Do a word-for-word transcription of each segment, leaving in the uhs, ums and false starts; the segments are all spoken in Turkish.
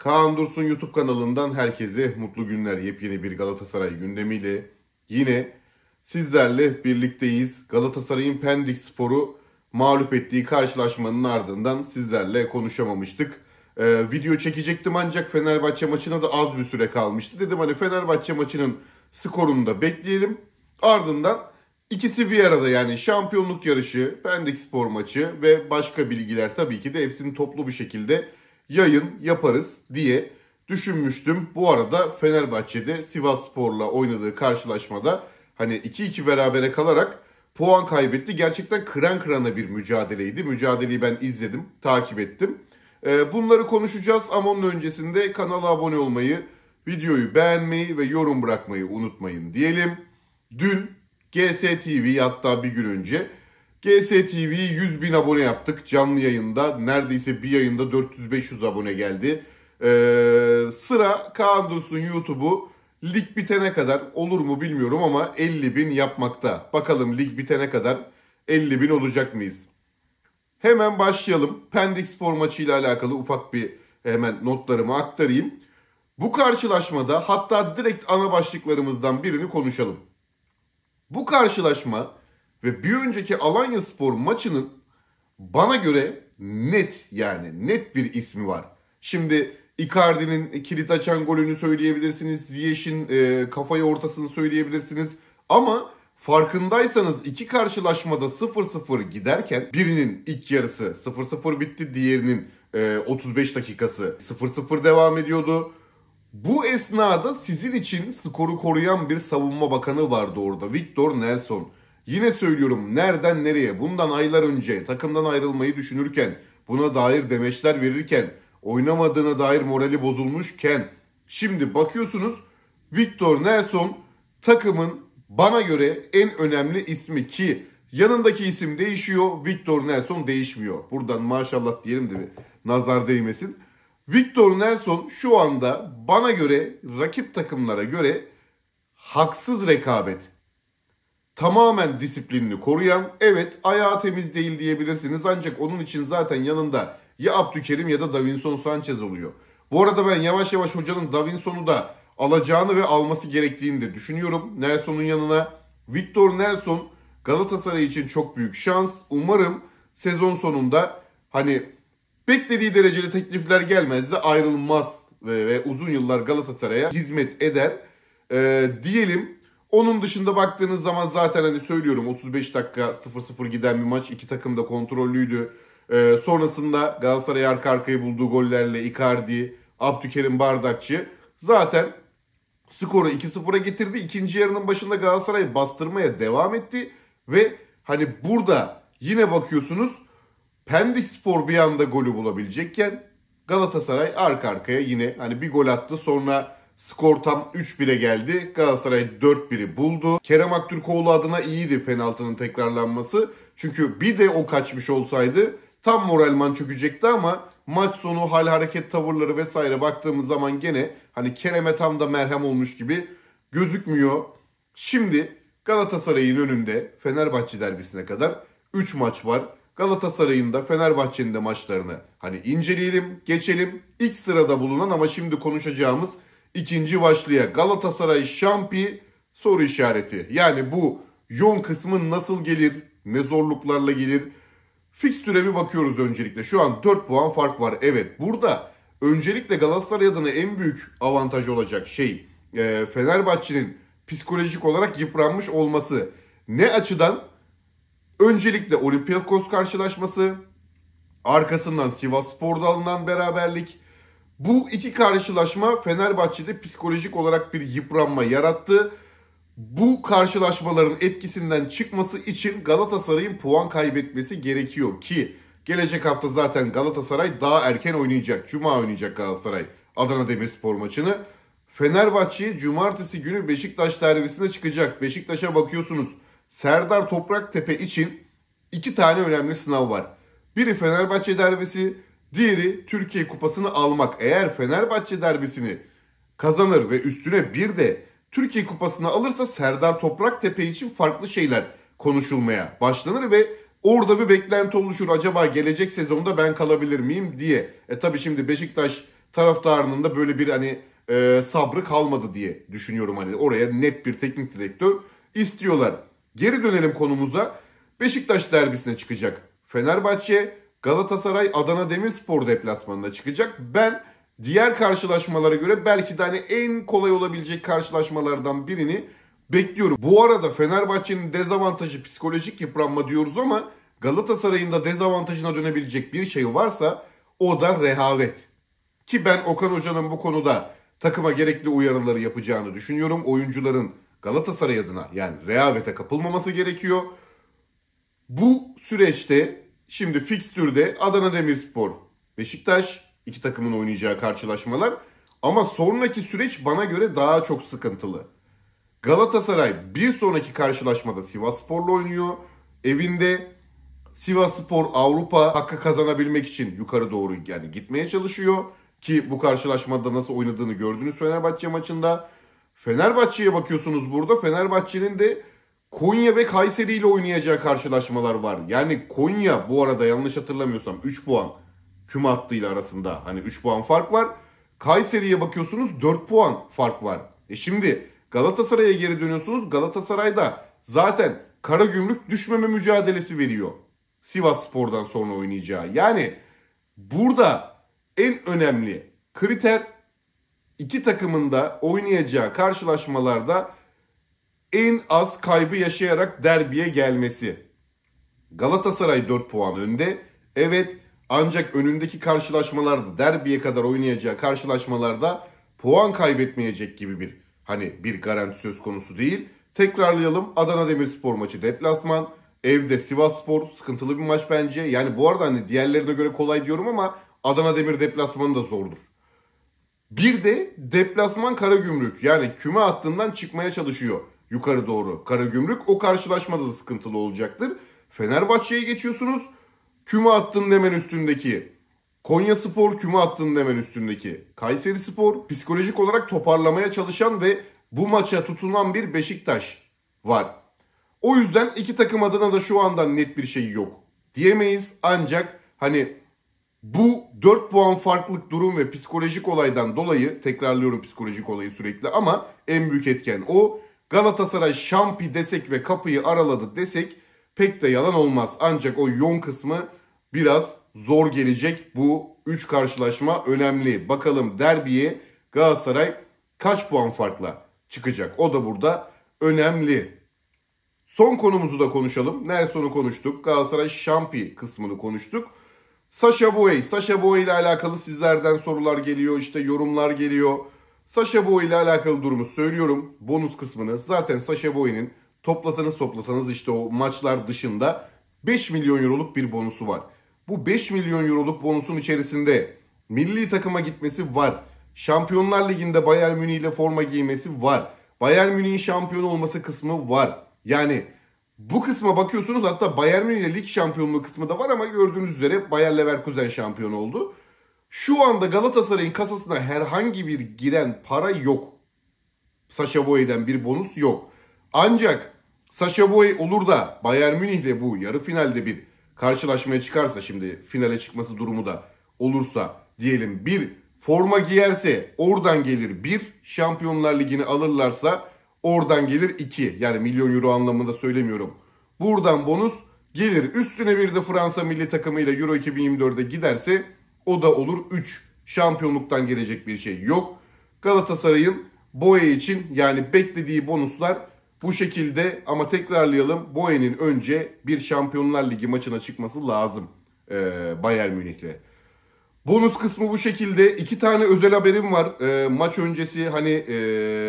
Kaan Dursun YouTube kanalından herkese mutlu günler. Yepyeni bir Galatasaray gündemiyle yine sizlerle birlikteyiz. Galatasaray'ın Pendikspor'u mağlup ettiği karşılaşmanın ardından sizlerle konuşamamıştık. Ee, video çekecektim ancak Fenerbahçe maçına da az bir süre kalmıştı. Dedim hani Fenerbahçe maçının skorunu da bekleyelim. Ardından ikisi bir arada, yani şampiyonluk yarışı, Pendikspor maçı ve başka bilgiler tabii ki de hepsini toplu bir şekilde yayın yaparız diye düşünmüştüm. Bu arada Fenerbahçe'de Sivasspor'la oynadığı karşılaşmada hani iki iki berabere kalarak puan kaybetti. Gerçekten kıran kırana bir mücadeleydi. Mücadeleyi ben izledim, takip ettim. Ee, bunları konuşacağız ama onun öncesinde kanala abone olmayı, videoyu beğenmeyi ve yorum bırakmayı unutmayın diyelim. Dün G S T V, hatta bir gün önce G S T V'yi yüz bin abone yaptık canlı yayında. Neredeyse bir yayında dört yüz beş yüz abone geldi. Ee, sıra Kaan Dursun YouTube'u lig bitene kadar, olur mu bilmiyorum ama elli bin yapmakta. Bakalım lig bitene kadar elli bin olacak mıyız? Hemen başlayalım. Pendikspor maçıyla alakalı ufak bir hemen notlarımı aktarayım. Bu karşılaşmada hatta direkt ana başlıklarımızdan birini konuşalım. Bu karşılaşma ve bir önceki Alanyaspor maçının bana göre net, yani net bir ismi var. Şimdi Icardi'nin kilit açan golünü söyleyebilirsiniz. Ziyech'in e, kafayı ortasını söyleyebilirsiniz. Ama farkındaysanız iki karşılaşmada sıfır sıfır giderken birinin ilk yarısı sıfır sıfır bitti. Diğerinin e, otuz beş dakikası sıfır sıfır devam ediyordu. Bu esnada sizin için skoru koruyan bir savunma bakanı vardı orada. Victor Nelson. Yine söylüyorum, nereden nereye? Bundan aylar önce takımdan ayrılmayı düşünürken, buna dair demeçler verirken, oynamadığına dair morali bozulmuşken, şimdi bakıyorsunuz Victor Nelson takımın bana göre en önemli ismi, ki yanındaki isim değişiyor, Victor Nelson değişmiyor. Buradan maşallah diyelim de bir nazar değmesin. Victor Nelson şu anda bana göre rakip takımlara göre haksız rekabet, tamamen disiplinini koruyan, evet ayağı temiz değil diyebilirsiniz ancak onun için zaten yanında ya Abdülkerim ya da Davinson Sanchez oluyor. Bu arada ben yavaş yavaş hocanın Davinson'u da alacağını ve alması gerektiğini de düşünüyorum Nelson'un yanına. Victor Nelson Galatasaray için çok büyük şans. Umarım sezon sonunda hani beklediği derecede teklifler gelmez de ayrılmaz ve, ve uzun yıllar Galatasaray'a hizmet eder ee, diyelim. Onun dışında baktığınız zaman zaten hani söylüyorum otuz beş dakika sıfır sıfır giden bir maç. İki takım da kontrollüydü. Ee, sonrasında Galatasaray arka arkaya bulduğu gollerle Icardi, Abdülkerim, Bardakçı zaten skoru iki sıfıra getirdi. İkinci yarının başında Galatasaray bastırmaya devam etti. Ve hani burada yine bakıyorsunuz Pendikspor bir anda golü bulabilecekken Galatasaray arka arkaya yine hani bir gol attı, sonra skor tam üç bire geldi. Galatasaray dört biri buldu. Kerem Aktürkoğlu adına iyiydi penaltının tekrarlanması. Çünkü bir de o kaçmış olsaydı tam moralman çökecekti ama maç sonu hal hareket tavırları vesaire baktığımız zaman gene hani Kerem'e tam da merhem olmuş gibi gözükmüyor. Şimdi Galatasaray'ın önünde Fenerbahçe derbisine kadar üç maç var. Galatasaray'ın da Fenerbahçe'nin de maçlarını hani inceleyelim, geçelim. İlk sırada bulunan ama şimdi konuşacağımız ikinci başlığa Galatasaray şampi soru işareti. Yani bu yoğun kısmı nasıl gelir, ne zorluklarla gelir? Fikstüre bir bakıyoruz öncelikle. Şu an dört puan fark var. Evet, burada öncelikle Galatasaray adına en büyük avantaj olacak şey e, Fenerbahçe'nin psikolojik olarak yıpranmış olması. Ne açıdan? Öncelikle Olympiakos karşılaşması, arkasından Sivasspor'da alınan beraberlik. Bu iki karşılaşma Fenerbahçe'de psikolojik olarak bir yıpranma yarattı. Bu karşılaşmaların etkisinden çıkması için Galatasaray'ın puan kaybetmesi gerekiyor ki gelecek hafta zaten Galatasaray daha erken oynayacak. Cuma oynayacak Galatasaray Adana Demirspor maçını. Fenerbahçe cumartesi günü Beşiktaş derbisine çıkacak. Beşiktaş'a bakıyorsunuz. Serdar Topraktepe için iki tane önemli sınav var. Biri Fenerbahçe derbisi, diğeri Türkiye Kupası'nı almak. Eğer Fenerbahçe derbisini kazanır ve üstüne bir de Türkiye Kupası'nı alırsa Serdar Topraktepe için farklı şeyler konuşulmaya başlanır ve orada bir beklenti oluşur. Acaba gelecek sezonda ben kalabilir miyim diye. E tabi şimdi Beşiktaş taraftarının da böyle bir hani e, sabrı kalmadı diye düşünüyorum. Hani oraya net bir teknik direktör istiyorlar. Geri dönelim konumuza. Beşiktaş derbisine çıkacak Fenerbahçe, Galatasaray Adana Demirspor deplasmanına çıkacak. Ben diğer karşılaşmalara göre belki de hani en kolay olabilecek karşılaşmalardan birini bekliyorum. Bu arada Fenerbahçe'nin dezavantajı psikolojik yıpranma diyoruz ama Galatasaray'ın da dezavantajına dönebilecek bir şey varsa o da rehavet. Ki ben Okan Hoca'nın bu konuda takıma gerekli uyarıları yapacağını düşünüyorum. Oyuncuların Galatasaray adına yani rehavete kapılmaması gerekiyor. Bu süreçte şimdi fikstürde Adana Demirspor, Beşiktaş iki takımın oynayacağı karşılaşmalar ama sonraki süreç bana göre daha çok sıkıntılı. Galatasaray bir sonraki karşılaşmada Sivasspor'la oynuyor. Evinde Sivasspor Avrupa hakkı kazanabilmek için yukarı doğru yani gitmeye çalışıyor. Ki bu karşılaşmada nasıl oynadığını gördünüz Fenerbahçe maçında. Fenerbahçe'ye bakıyorsunuz burada. Fenerbahçe'nin de Konya ve Kayseri ile oynayacağı karşılaşmalar var. Yani Konya bu arada yanlış hatırlamıyorsam üç puan küme hattıyla arasında. Hani üç puan fark var. Kayseri'ye bakıyorsunuz dört puan fark var. E şimdi Galatasaray'a geri dönüyorsunuz. Galatasaray'da zaten Karagümrük düşmeme mücadelesi veriyor. Sivasspor'dan sonra oynayacağı. Yani burada en önemli kriter iki takımın da oynayacağı karşılaşmalarda en az kaybı yaşayarak derbiye gelmesi. Galatasaray dört puan önde. Evet, ancak önündeki karşılaşmalarda derbiye kadar oynayacağı karşılaşmalarda puan kaybetmeyecek gibi bir hani bir garanti söz konusu değil. Tekrarlayalım. Adana Demirspor maçı deplasman. Evde Sivasspor sıkıntılı bir maç bence. Yani bu arada hani diğerlerine göre kolay diyorum ama Adana Demir deplasmanı da zordur. Bir de deplasman Karagümrük. Yani küme hattından çıkmaya çalışıyor yukarı doğru Karagümrük. O karşılaşmada da sıkıntılı olacaktır. Fenerbahçe'ye geçiyorsunuz. Küme hattının hemen üstündeki Konyaspor, küme hattının hemen üstündeki Kayserispor, psikolojik olarak toparlamaya çalışan ve bu maça tutunan bir Beşiktaş var. O yüzden iki takım adına da şu anda net bir şey yok diyemeyiz. Ancak hani bu dört puan farklılık durum ve psikolojik olaydan dolayı, tekrarlıyorum psikolojik olayı sürekli ama en büyük etken o. Galatasaray şampi desek ve kapıyı araladı desek pek de yalan olmaz. Ancak o yoğun kısmı biraz zor gelecek. Bu üç karşılaşma önemli. Bakalım derbiye Galatasaray kaç puan farkla çıkacak? O da burada önemli. Son konumuzu da konuşalım. Nelson'u konuştuk. Galatasaray şampi kısmını konuştuk. Sacha Boey. Sacha Boey ile alakalı sizlerden sorular geliyor. İşte yorumlar geliyor. Sacha Boey ile alakalı durumu söylüyorum. Bonus kısmını. Zaten Sacha Boey'nin toplasanız toplasanız işte o maçlar dışında beş milyon euroluk bir bonusu var. Bu beş milyon euroluk bonusun içerisinde milli takıma gitmesi var. Şampiyonlar Ligi'nde Bayern Münih ile forma giymesi var. Bayern Münih'in şampiyon olması kısmı var. Yani bu kısma bakıyorsunuz, hatta Bayern Münih ile lig şampiyonluğu kısmı da var ama gördüğünüz üzere Bayer Leverkusen şampiyon oldu. Şu anda Galatasaray'ın kasasına herhangi bir giren para yok. Sacha Boey'den bir bonus yok. Ancak Sacha Boey olur da Bayern Münih ile bu yarı finalde bir karşılaşmaya çıkarsa, şimdi finale çıkması durumu da olursa diyelim, bir forma giyerse oradan gelir bir, Şampiyonlar Ligi'ni alırlarsa oradan gelir iki. Yani milyon euro anlamında söylemiyorum. Buradan bonus gelir. Üstüne bir de Fransa milli takımıyla Euro iki bin yirmi dörde giderse o da olur üç. Şampiyonluktan gelecek bir şey yok. Galatasaray'ın Boey için yani beklediği bonuslar bu şekilde, ama tekrarlayalım, Boey'nin önce bir Şampiyonlar Ligi maçına çıkması lazım ee, Bayern Münih'le. Bonus kısmı bu şekilde. İki tane özel haberim var. Ee, maç öncesi hani e,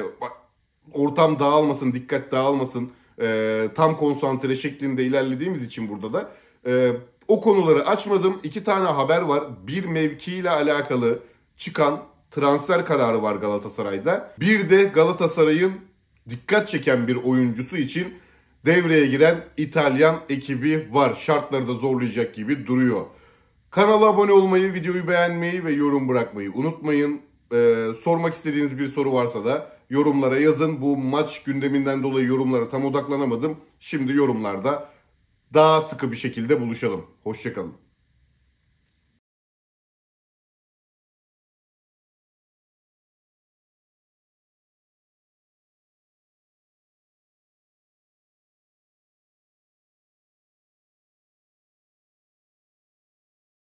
ortam dağılmasın, dikkat dağılmasın, e, tam konsantre şeklinde ilerlediğimiz için burada da e, o konuları açmadım. İki tane haber var. Bir, mevkiyle alakalı çıkan transfer kararı var Galatasaray'da. Bir de Galatasaray'ın dikkat çeken bir oyuncusu için devreye giren İtalyan ekibi var. Şartları da zorlayacak gibi duruyor. Kanala abone olmayı, videoyu beğenmeyi ve yorum bırakmayı unutmayın. Ee, sormak istediğiniz bir soru varsa da yorumlara yazın. Bu maç gündeminden dolayı yorumlara tam odaklanamadım. Şimdi yorumlarda daha sıkı bir şekilde buluşalım. Hoşça kalın.